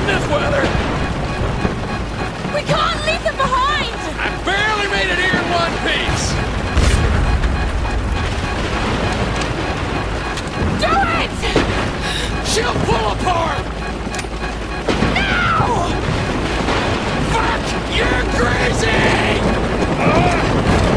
in this weather! We can't leave them behind! I barely made it here in one piece! Do it! She'll pull apart! No! Fuck! You're crazy!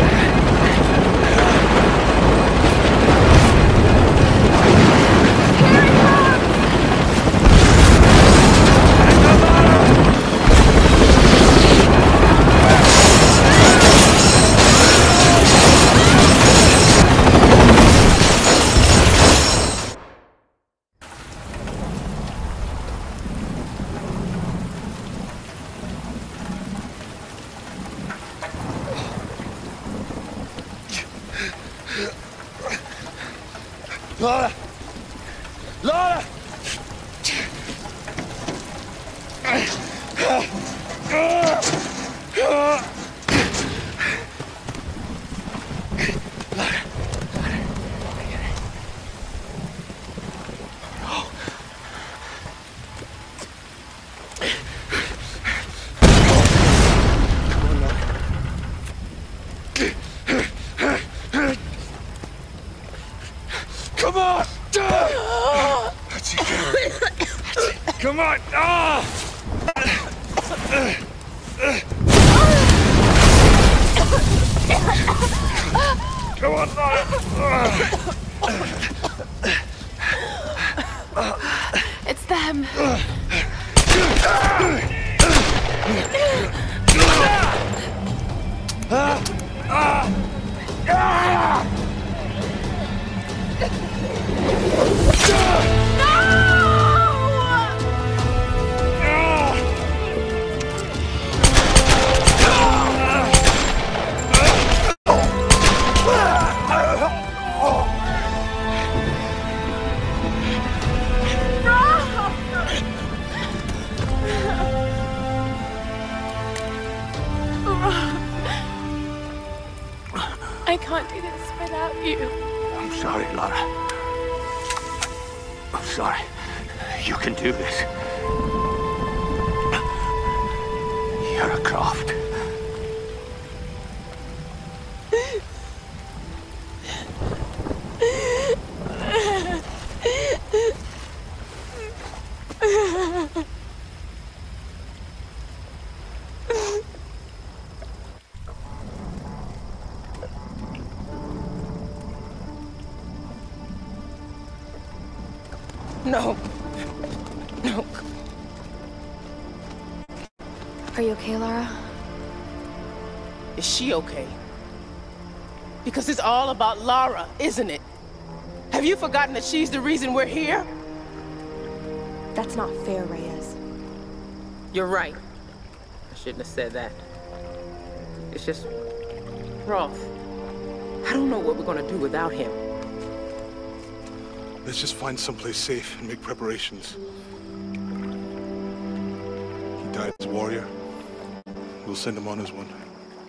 Lara! Lara! Come on! That's it. Come on! Come on, It's them. I can't do this without you. I'm sorry, Lara. I'm sorry. You can do this. You're a Croft. No. No. Are you okay, Lara? Is she okay? Because it's all about Lara, isn't it? Have you forgotten that she's the reason we're here? That's not fair, Reyes. You're right. I shouldn't have said that. It's just... Roth. I don't know what we're gonna do without him. Let's just find someplace safe and make preparations. He died as a warrior. We'll send him on as one.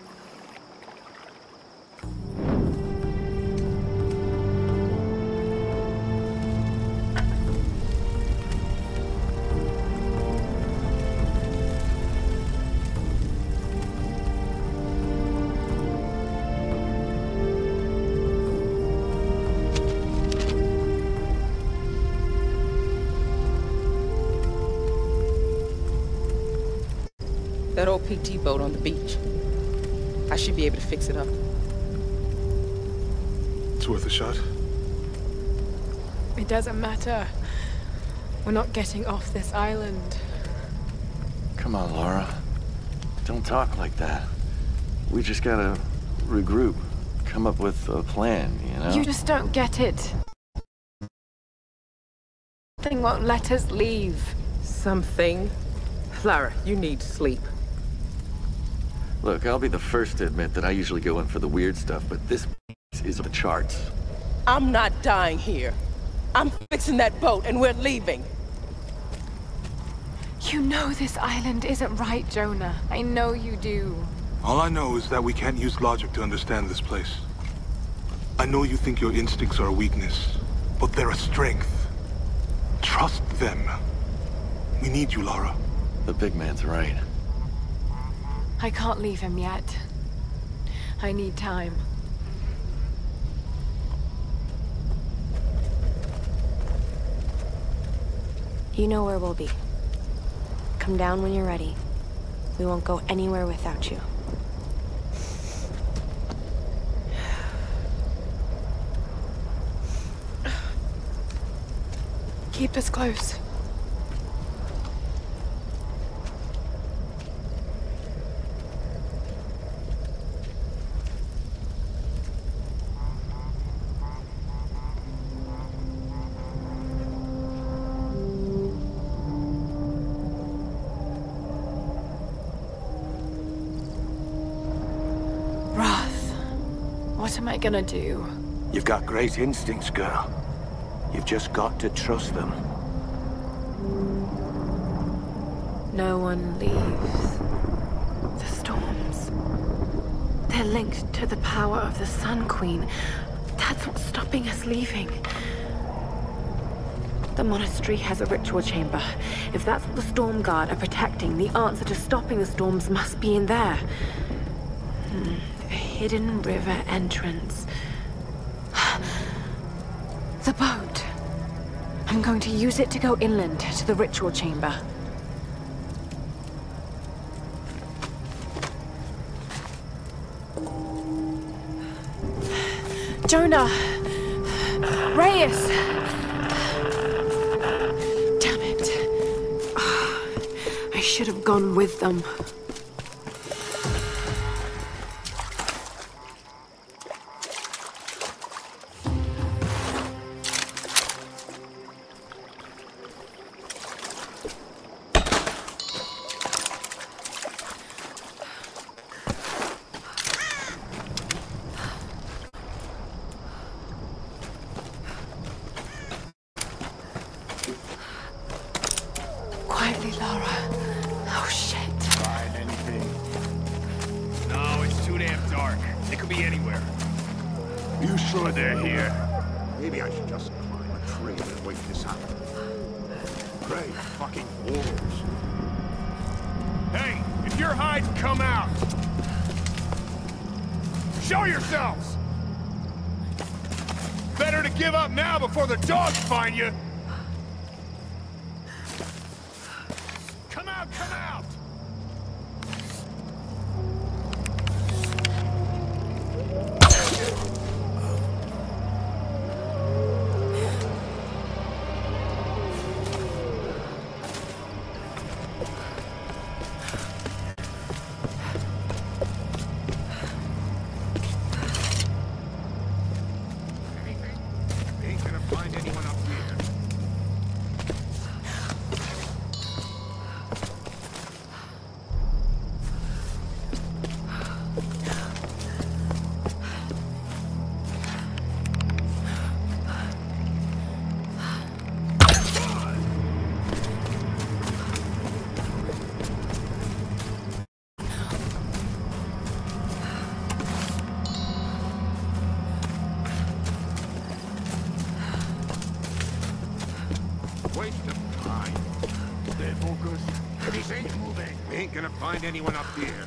That old PT boat on the beach. I should be able to fix it up. It's worth a shot. It doesn't matter. We're not getting off this island. Come on, Lara. Don't talk like that. We just gotta regroup. Come up with a plan, you know? You just don't get it. Something won't let us leave. Something? Lara, you need sleep. Look, I'll be the first to admit that I usually go in for the weird stuff, but this is the charts. I'm not dying here. I'm fixing that boat and we're leaving. You know this island isn't right, Jonah. I know you do. All I know is that we can't use logic to understand this place. I know you think your instincts are a weakness, but they're a strength. Trust them. We need you, Lara. The big man's right. I can't leave him yet. I need time. You know where we'll be. Come down when you're ready. We won't go anywhere without you. Keep us close. What am I gonna do? You've got great instincts, girl. You've just got to trust them. No one leaves. The storms. They're linked to the power of the Sun Queen. That's what's stopping us leaving. The monastery has a ritual chamber. If that's what the Storm Guard are protecting, the answer to stopping the storms must be in there. A hidden river entrance. The boat. I'm going to use it to go inland to the ritual chamber. Jonah! Reyes! Damn it. I should have gone with them. Quietly, Lara. Oh, shit. Find anything? No, it's too damn dark. They could be anywhere. You sure they're here? Maybe I should just climb a tree and wait this out. Great fucking wolves. Hey, if you're hiding, come out! Show yourselves! Better to give up now before the dogs find you! Come out, come out! Ain't gonna find anyone up here. Waste of time. Stay focused. Anything moving. We ain't gonna find anyone up here.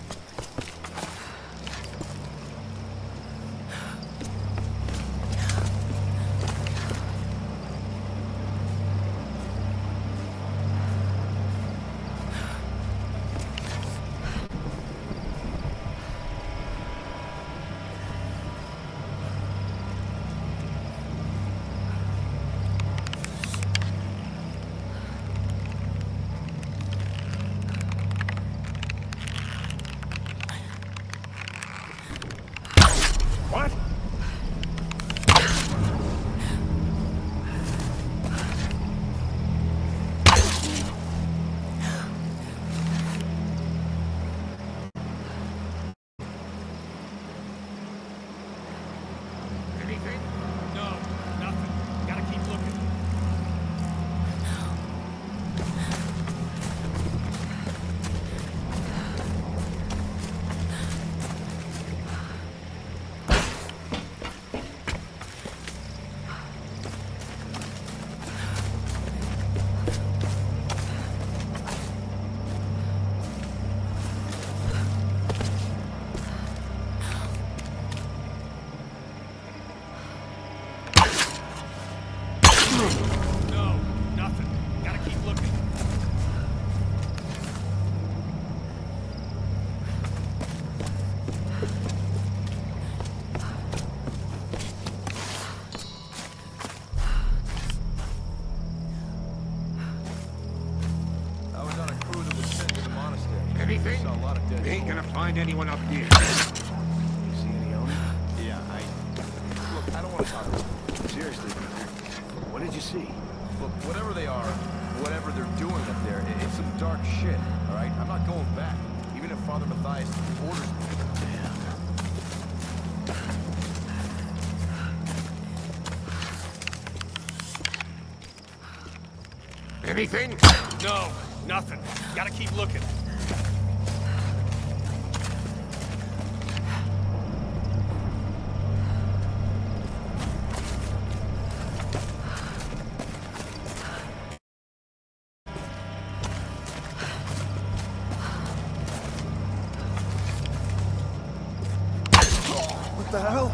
Anything? We ain't gonna find anyone up here. You see any owner? Yeah, Look, I don't want to talk about it. Seriously, what did you see? Look, whatever they are, whatever they're doing up there, it's some dark shit, all right? I'm not going back, even if Father Matthias orders me. Anything? No, nothing. Gotta keep looking. What the hell?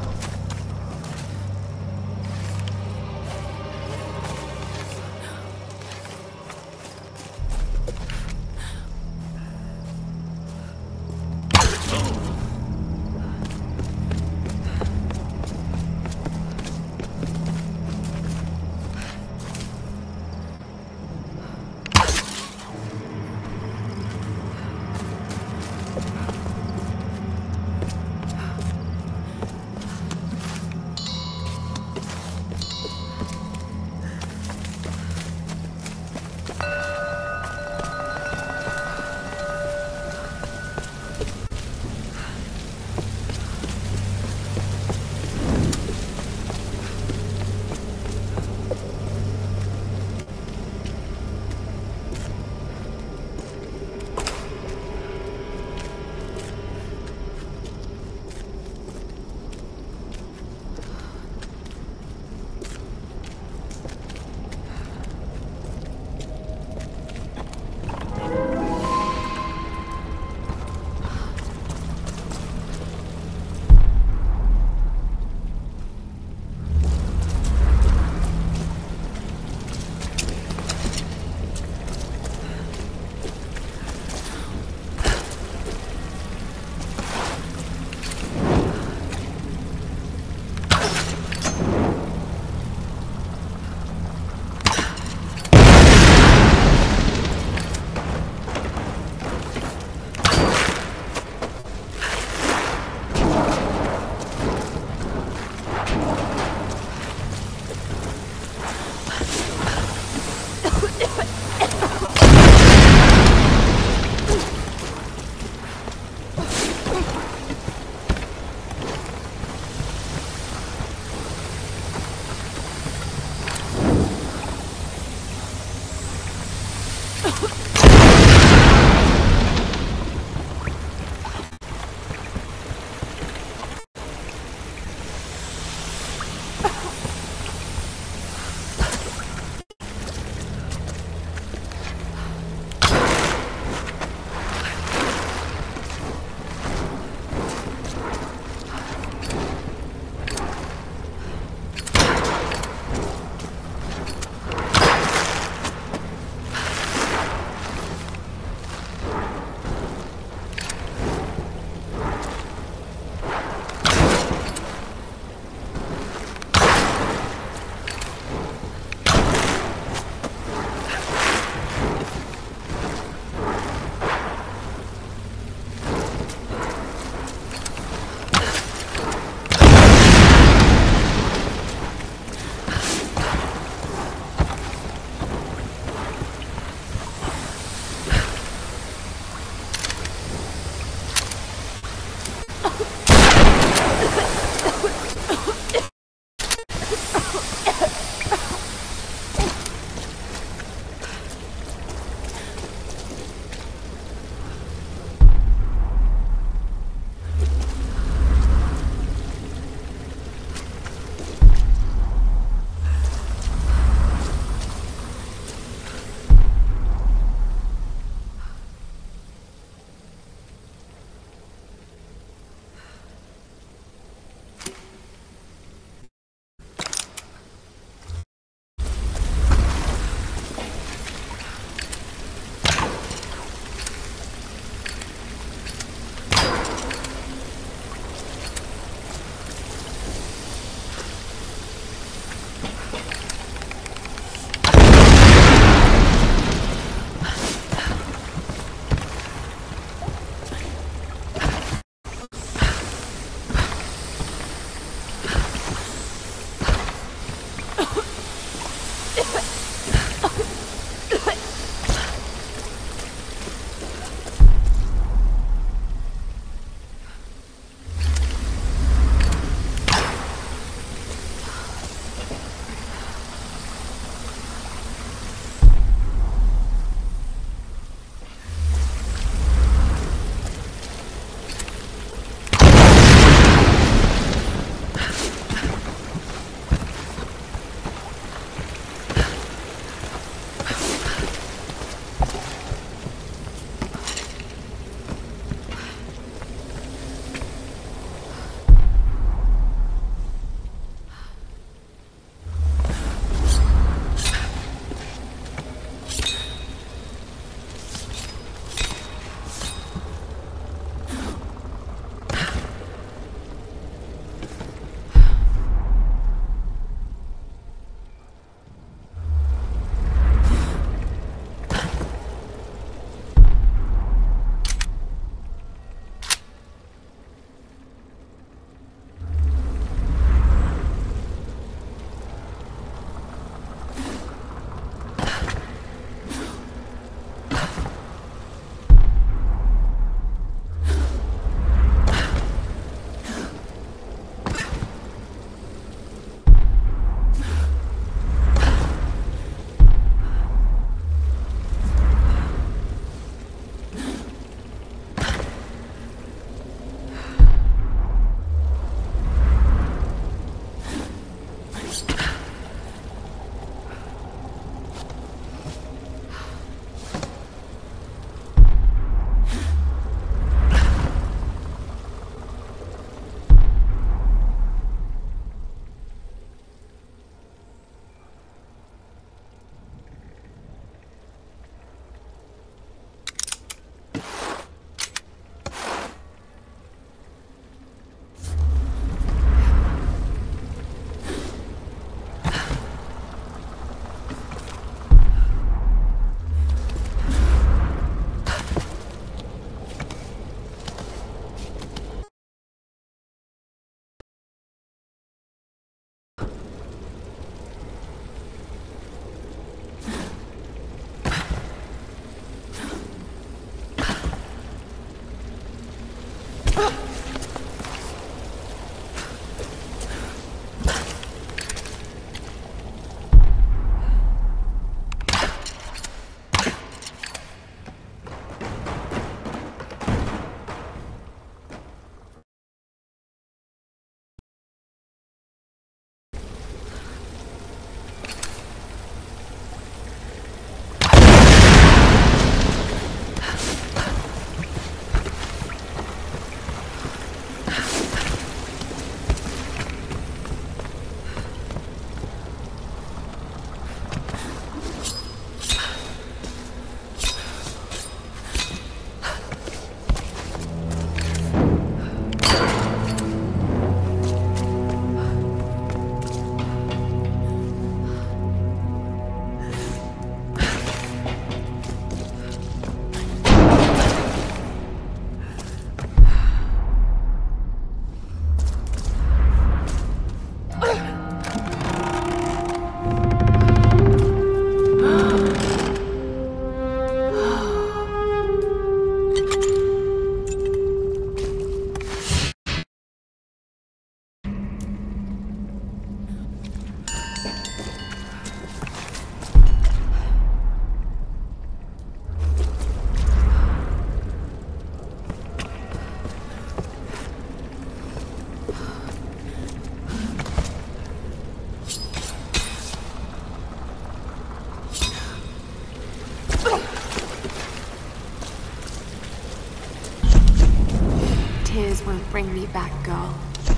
Tears won't bring me back, girl.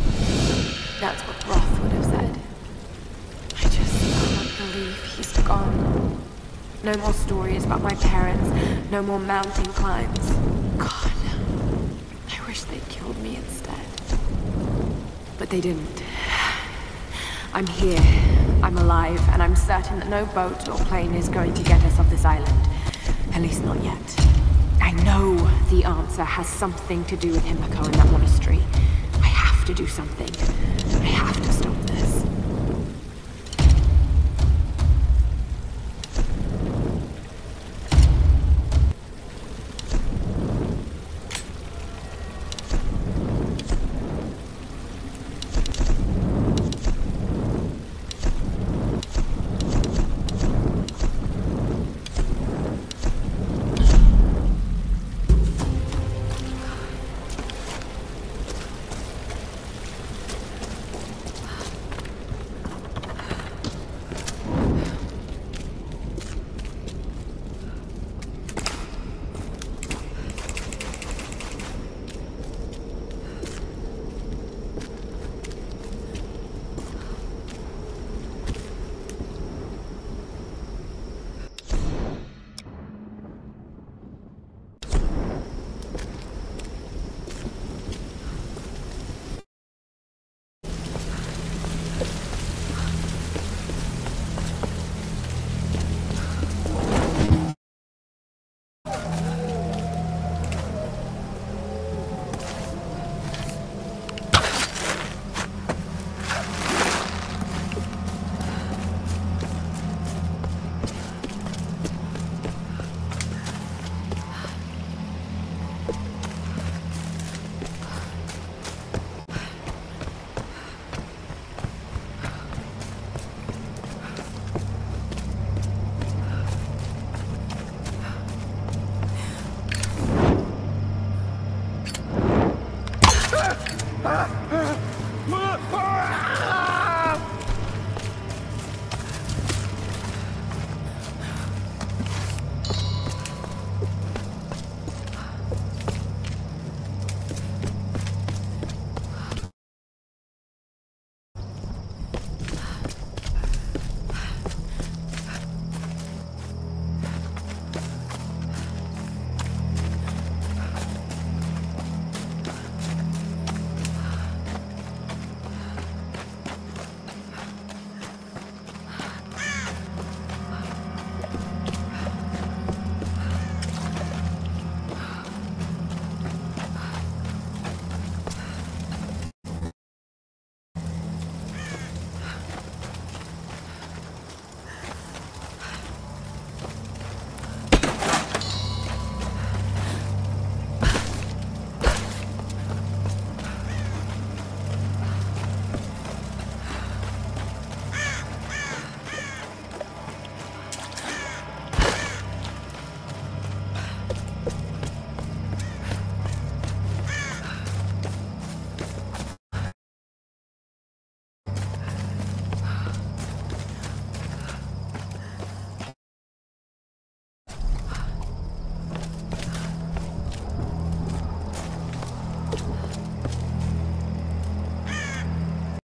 That's what Roth would have said. I just can't believe he's gone. No more stories about my parents. No more mountain climbs. God, I wish they'd killed me instead. But they didn't. I'm here. I'm alive, and I'm certain that no boat or plane is going to get us off this island. At least not yet. I know the answer has something to do with Himiko and that monastery. I have to do something. I have to stop this.